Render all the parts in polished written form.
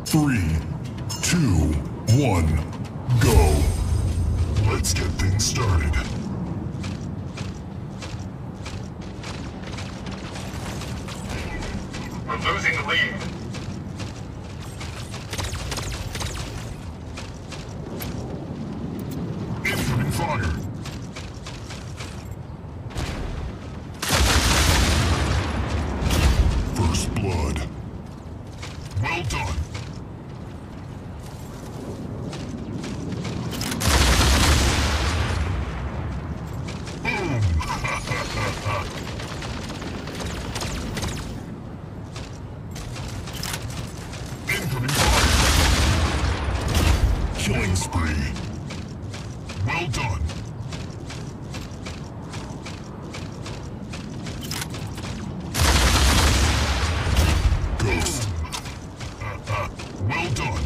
Three, two, one, go. Let's get things started. We're losing the lead. Incoming fire. First blood. Well done. Boom! Incoming fire. Killing spree. Well done. Ghost. Well done.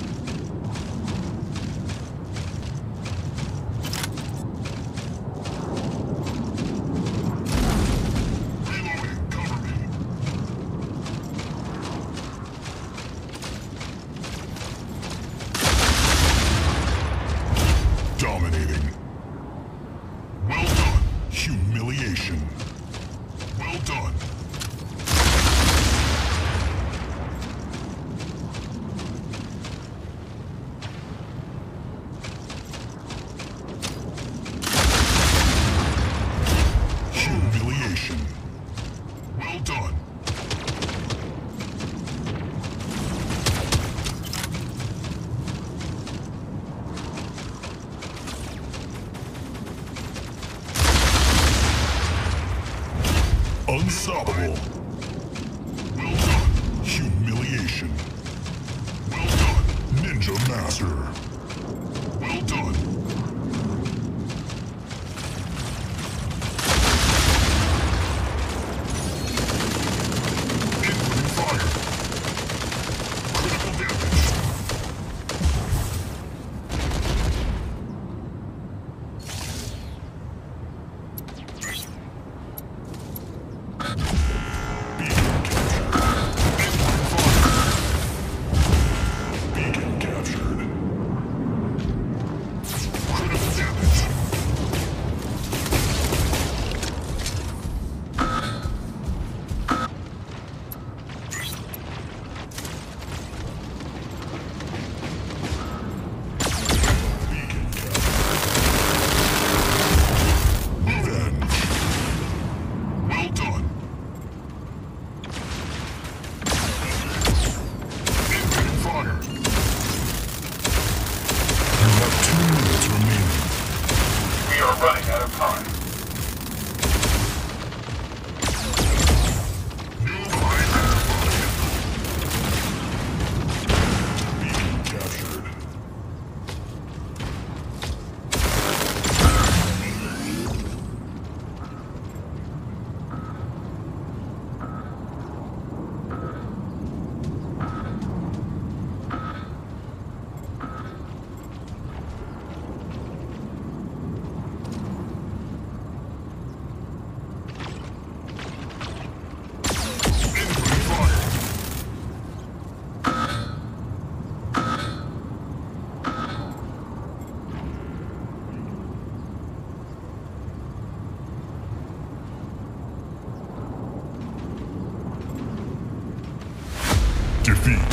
Reloading, cover me. Dominating. Well done. Humiliation. Well done. Humiliation. Well done. Unstoppable. Well done. Humiliation. Well done. Ninja Master. Well done. Incoming fire. Critical damage. Beacon captured. Critical damage. Beacon captured. Revenge. Well done. Incoming fire. You have 2 minutes remaining. We are running out of time. New high identified. Beacon captured. Incoming fire. Defeat.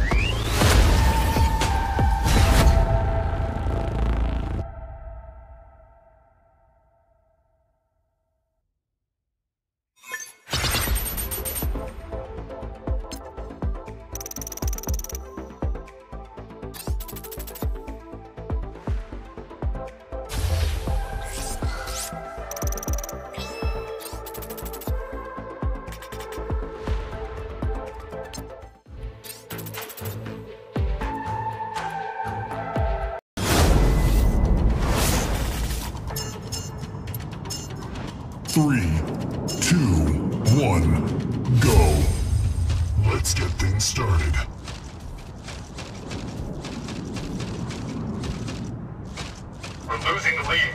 Three, two, one, go. Let's get things started. We're losing the lead.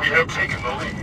We have taken the lead.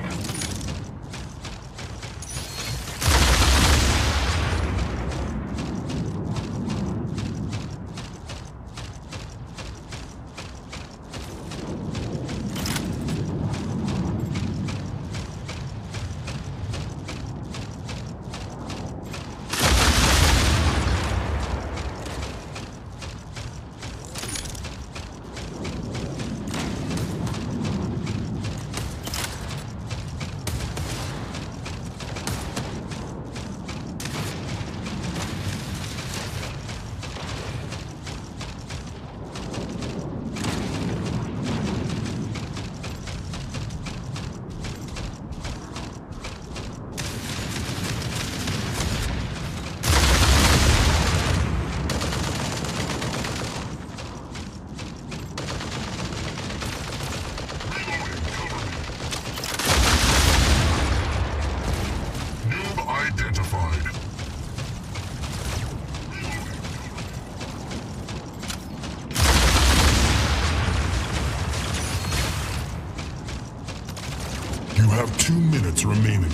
Identified. You have 2 minutes remaining.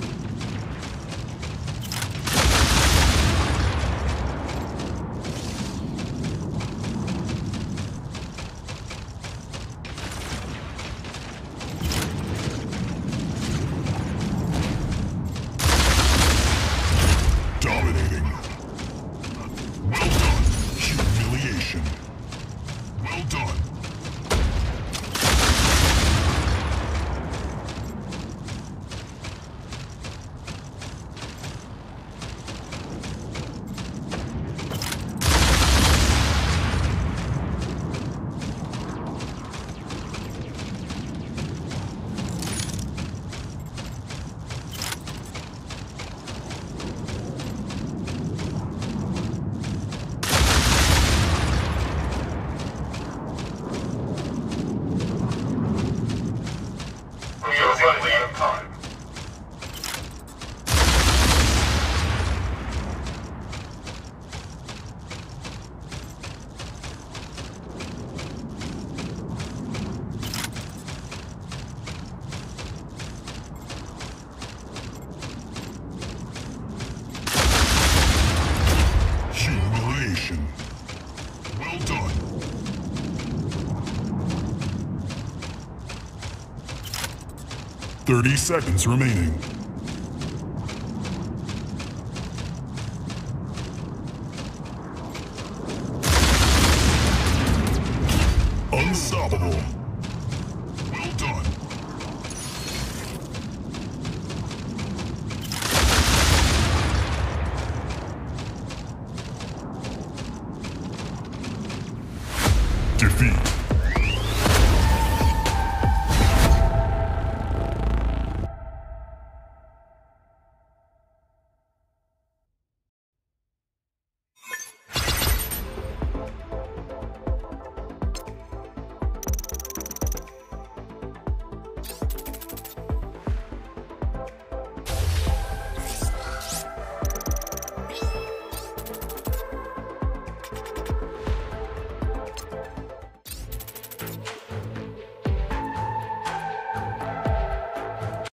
Dominating. Well done. Humiliation. Well done. We are running out of time. Humiliation. Well done. 30 seconds remaining. Unstoppable.